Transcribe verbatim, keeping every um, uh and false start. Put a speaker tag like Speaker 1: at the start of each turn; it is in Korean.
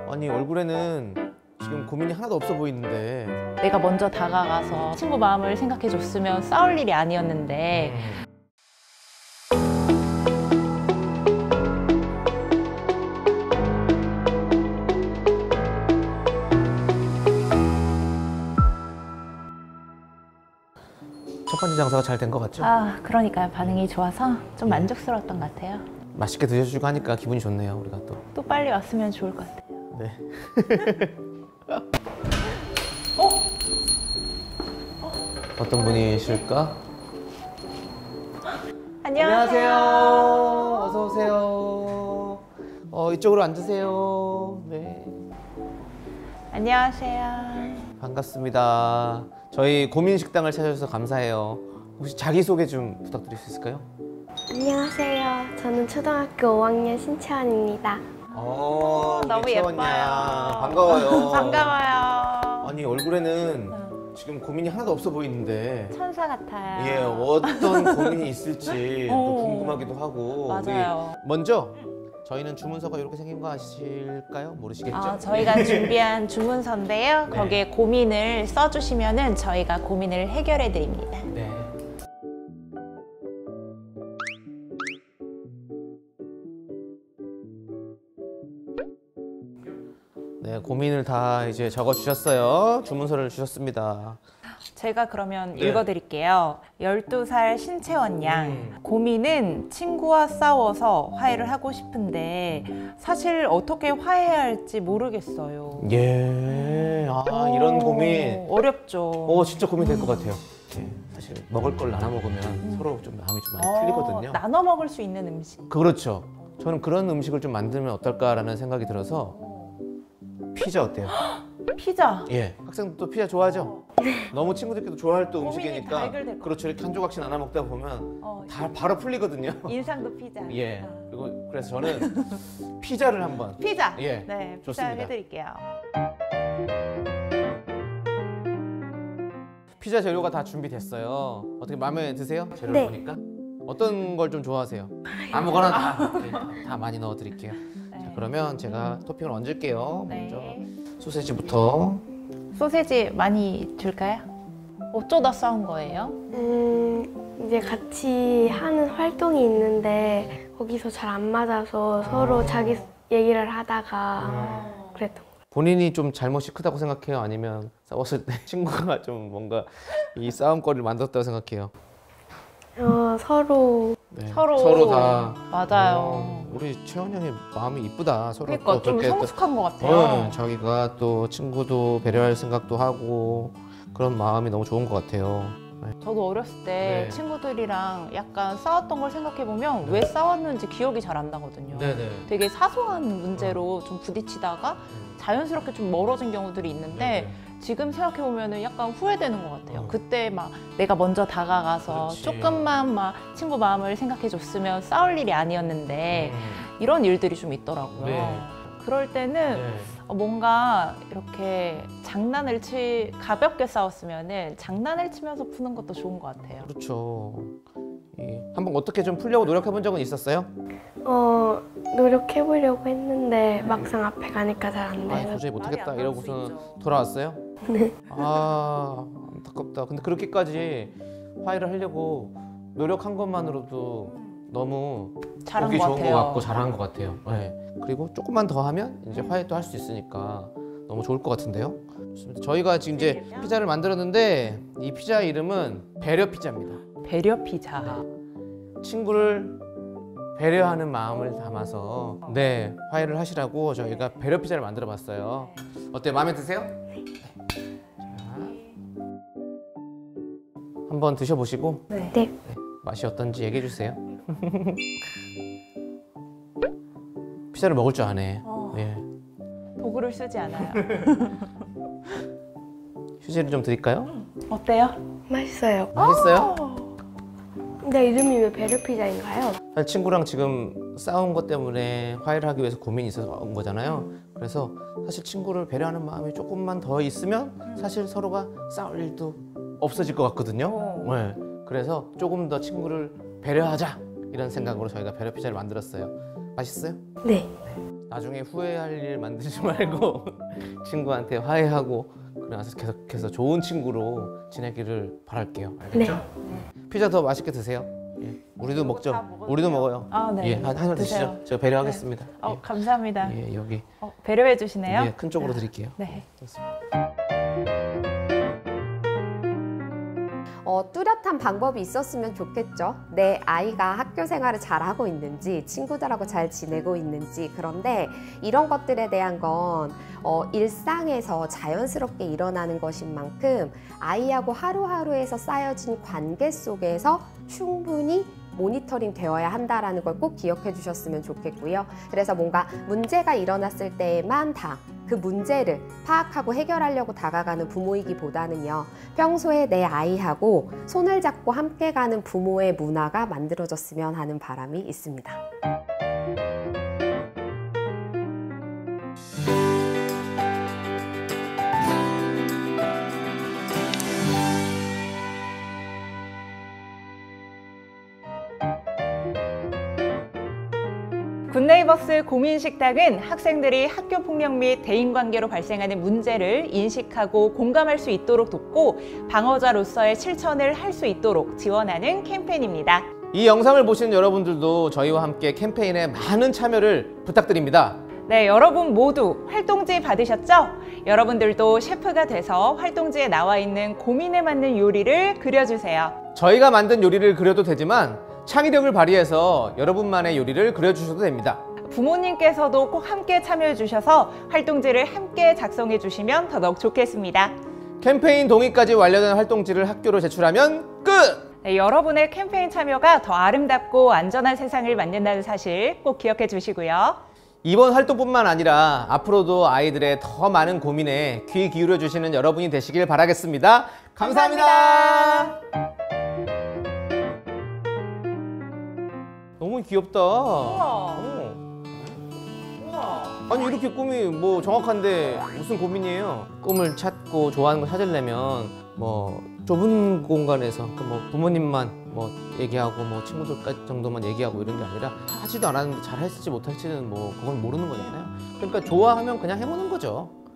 Speaker 1: 아니 얼굴에는 지금 고민이 하나도 없어 보이는데.
Speaker 2: 내가 먼저 다가가서 친구 마음을 생각해줬으면 싸울 일이 아니었는데.
Speaker 1: 첫 번째 장사가 잘 된 것 같죠?
Speaker 2: 아, 그러니까요. 반응이 좋아서 좀 만족스러웠던 것 같아요.
Speaker 1: 맛있게 드셔주고 하니까 기분이 좋네요. 우리가 또.
Speaker 2: 또 빨리 왔으면 좋을 것 같아요.
Speaker 1: 네.
Speaker 2: 어?
Speaker 1: 어떤 분이실까?
Speaker 2: 안녕하세요.
Speaker 1: 어서 오세요. 어, 이쪽으로 앉으세요. 네.
Speaker 2: 안녕하세요.
Speaker 1: 반갑습니다. 저희 고민식당을 찾아주셔서 감사해요. 혹시 자기소개 좀 부탁드릴 수 있을까요?
Speaker 3: 안녕하세요. 저는 초등학교 오 학년 신채원입니다.
Speaker 1: 어,
Speaker 2: 너무
Speaker 1: 우리 채원양.
Speaker 2: 예뻐요.
Speaker 1: 반가워요.
Speaker 2: 반가워요.
Speaker 1: 아니 얼굴에는 지금 고민이 하나도 없어 보이는데.
Speaker 2: 천사 같아요.
Speaker 1: 예, 어떤 고민이 있을지 또
Speaker 2: 오.
Speaker 1: 궁금하기도 하고.
Speaker 2: 맞아요.
Speaker 1: 우리 먼저 저희는 주문서가 이렇게 생긴 거 아실까요? 모르시겠죠?
Speaker 2: 아, 저희가 준비한 주문서인데요.
Speaker 1: 네.
Speaker 2: 거기에 고민을 써주시면은 저희가 고민을 해결해 드립니다.
Speaker 1: 네. 네, 고민을 다 이제 적어 주셨어요. 주문서를 주셨습니다.
Speaker 2: 제가 그러면
Speaker 1: 네.
Speaker 2: 읽어드릴게요. 열두 살 신채원 양.
Speaker 1: 음.
Speaker 2: 고민은 친구와 싸워서 화해를 하고 싶은데 사실 어떻게 화해해야 할지 모르겠어요.
Speaker 1: 예, 아 이런 고민.
Speaker 2: 어렵죠.
Speaker 1: 어, 진짜 고민될 것 같아요. 예, 사실 먹을 걸 나눠 먹으면 서로 좀 마음이 좀 많이 풀리거든요.
Speaker 2: 어, 나눠 먹을 수 있는 음식.
Speaker 1: 그렇죠. 저는 그런 음식을 좀 만들면 어떨까라는 생각이 들어서 피자 어때요?
Speaker 2: 피자.
Speaker 1: 예, 학생들도 피자 좋아하죠? 너무 친구들끼리도 좋아할 또
Speaker 2: 고민이 다
Speaker 1: 음식이니까
Speaker 2: 해결될 것
Speaker 1: 그렇죠. 이렇게 한 조각씩 나눠 먹다 보면
Speaker 2: 어,
Speaker 1: 다 바로 풀리거든요.
Speaker 2: 인상도 피자.
Speaker 1: 예,
Speaker 2: 어.
Speaker 1: 그리고 그래서 저는 피자를 한번.
Speaker 2: 피자.
Speaker 1: 예,
Speaker 2: 네, 피자
Speaker 1: 좋습니다.
Speaker 2: 해드릴게요.
Speaker 1: 피자 재료가 다 준비됐어요. 어떻게 마음에 드세요? 재료
Speaker 3: 네.
Speaker 1: 보니까 어떤 걸 좀 좋아하세요? 아무거나 다, 네, 다 많이 넣어드릴게요.
Speaker 2: 네.
Speaker 1: 자, 그러면 제가 토핑을 얹을게요. 먼저
Speaker 2: 네.
Speaker 1: 소세지부터.
Speaker 2: 소세지 많이 줄까요? 어쩌다 싸운 거예요?
Speaker 3: 음, 이제 같이 하는 활동이 있는데 거기서 잘 안 맞아서 서로 자기 얘기를 하다가 그랬던 거.
Speaker 1: 본인이 좀 잘못이 크다고 생각해요? 아니면 싸웠을 때 친구가 좀 뭔가 이 싸움거리를 만들었다고 생각해요?
Speaker 3: 어, 서로
Speaker 1: 네,
Speaker 2: 서로.
Speaker 1: 서로 다.
Speaker 2: 맞아요.
Speaker 1: 어, 우리 채원 양의 마음이 이쁘다. 서로
Speaker 2: 그러니까
Speaker 1: 또
Speaker 2: 좀
Speaker 1: 그렇게 또-
Speaker 2: 성숙한 것 같아요.
Speaker 1: 어, 자기가 또 친구도 배려할 생각도 하고 그런 마음이 너무 좋은 것 같아요. 네.
Speaker 2: 저도 어렸을 때
Speaker 1: 네.
Speaker 2: 친구들이랑 약간 싸웠던 걸 생각해보면
Speaker 1: 네.
Speaker 2: 왜 싸웠는지 기억이 잘 안 나거든요.
Speaker 1: 네네.
Speaker 2: 되게 사소한 문제로 좀 부딪히다가 자연스럽게 좀 멀어진 경우들이 있는데 지금 생각해보면 약간 후회되는 것 같아요.
Speaker 1: 어.
Speaker 2: 그때 막 내가 먼저 다가가서
Speaker 1: 그렇지.
Speaker 2: 조금만 막 친구 마음을 생각해줬으면 싸울 일이 아니었는데
Speaker 1: 음.
Speaker 2: 이런 일들이 좀 있더라고요.
Speaker 1: 네.
Speaker 2: 그럴 때는
Speaker 1: 네.
Speaker 2: 어, 뭔가 이렇게 장난을 치 가볍게 싸웠으면은 장난을 치면서 푸는 것도 좋은 것 같아요.
Speaker 1: 그렇죠. 이, 한번 어떻게 좀 풀려고 노력해 본 적은 있었어요?
Speaker 3: 어, 노력해보려고 했는데 막상 앞에 가니까 잘 안
Speaker 1: 아,
Speaker 3: 돼요.
Speaker 1: 도저히 못하겠다
Speaker 2: 말이 안 나올 수
Speaker 1: 이러고서는
Speaker 2: 있죠.
Speaker 1: 돌아왔어요?
Speaker 3: 네.
Speaker 1: 아, 안타깝다. 근데 그렇게까지 화해를 하려고 노력한 것만으로도 너무
Speaker 2: 잘한
Speaker 1: 보기
Speaker 2: 것
Speaker 1: 좋은
Speaker 2: 같아요.
Speaker 1: 것 같고 잘한 것 같아요. 네. 그리고 조금만 더 하면 이제 화해도 할 수 있으니까 너무 좋을 것 같은데요. 좋습니다. 저희가 지금 이제 피자를 만들었는데 이 피자 이름은 배려 피자입니다.
Speaker 2: 배려 피자.
Speaker 1: 친구를 배려하는 마음을 담아서 네 화해를 하시라고 저희가 배려 피자를 만들어 봤어요. 어때요? 마음에 드세요? 네. 자, 한번 드셔보시고
Speaker 2: 네.
Speaker 3: 네.
Speaker 1: 맛이 어떤지 얘기해 주세요. 피자를 먹을 줄 아네.
Speaker 2: 어.
Speaker 1: 네.
Speaker 2: 도구를 쓰지 않아요.
Speaker 1: 휴지를 좀 드릴까요?
Speaker 2: 어때요?
Speaker 3: 맛있어요.
Speaker 1: 맛있어요?
Speaker 3: 근데 이름이 왜 배려 피자인가요?
Speaker 1: 사실 친구랑 지금 싸운 것 때문에 화해를 하기 위해서 고민이 있어서 온 거잖아요. 그래서 사실 친구를 배려하는 마음이 조금만 더 있으면 사실 서로가 싸울 일도 없어질 것 같거든요.
Speaker 2: 어.
Speaker 1: 네. 그래서 조금 더 친구를 배려하자 이런 생각으로 저희가 배려 피자를 만들었어요. 맛있어요?
Speaker 3: 네.
Speaker 1: 나중에 후회할 일 만들지 말고 친구한테 화해하고 그래서 계속해서 좋은 친구로 지내기를 바랄게요. 알겠죠?
Speaker 3: 네.
Speaker 1: 피자 더 맛있게 드세요. 예. 우리도 먹죠. 우리도 먹어요.
Speaker 2: 아, 네.
Speaker 1: 예, 한 하나 드시죠.
Speaker 2: 드세요.
Speaker 1: 제가 배려하겠습니다.
Speaker 2: 어, 감사합니다.
Speaker 1: 예, 예, 여기
Speaker 2: 어, 배려해 주시네요.
Speaker 1: 예, 큰 쪽으로 드릴게요.
Speaker 2: 네.
Speaker 4: 어, 뚜렷한 방법이 있었으면 좋겠죠. 내 아이가 학교 생활을 잘하고 있는지, 친구들하고 잘 지내고 있는지. 그런데 이런 것들에 대한 건 어, 일상에서 자연스럽게 일어나는 것인 만큼 아이하고 하루하루에서 쌓여진 관계 속에서 충분히 모니터링 되어야 한다는 걸 꼭 기억해 주셨으면 좋겠고요. 그래서 뭔가 문제가 일어났을 때에만 다 그 문제를 파악하고 해결하려고 다가가는 부모이기보다는요. 평소에 내 아이하고 손을 잡고 함께 가는 부모의 문화가 만들어졌으면 하는 바람이 있습니다.
Speaker 2: 굿네이버스 고민식탁은 학생들이 학교 폭력 및 대인관계로 발생하는 문제를 인식하고 공감할 수 있도록 돕고 방어자로서의 실천을 할 수 있도록 지원하는 캠페인입니다.
Speaker 1: 이 영상을 보시는 여러분들도 저희와 함께 캠페인에 많은 참여를 부탁드립니다.
Speaker 2: 네, 여러분 모두 활동지 받으셨죠? 여러분들도 셰프가 돼서 활동지에 나와 있는 고민에 맞는 요리를 그려주세요.
Speaker 1: 저희가 만든 요리를 그려도 되지만 창의력을 발휘해서 여러분만의 요리를 그려주셔도 됩니다.
Speaker 2: 부모님께서도 꼭 함께 참여해 주셔서 활동지를 함께 작성해 주시면 더더욱 좋겠습니다.
Speaker 1: 캠페인 동의까지 완료된 활동지를 학교로 제출하면 끝!
Speaker 2: 네, 여러분의 캠페인 참여가 더 아름답고 안전한 세상을 만든다는 사실 꼭 기억해 주시고요.
Speaker 1: 이번 활동뿐만 아니라 앞으로도 아이들의 더 많은 고민에 귀 기울여 주시는 여러분이 되시길 바라겠습니다. 감사합니다.
Speaker 2: 감사합니다.
Speaker 1: 너무 귀엽다. 어. 아니 이렇게 꿈이 뭐 정확한데 무슨 고민이에요? 꿈을 찾고 좋아하는 걸 찾으려면 뭐 좁은 공간에서 그러니까 뭐 부모님만 뭐 얘기하고 뭐 친구들까지 정도만 얘기하고 이런 게 아니라 하지도 않았는데 잘 했을지 못할지는 뭐 그건 모르는 거잖아요. 그러니까 좋아하면 그냥 해보는 거죠.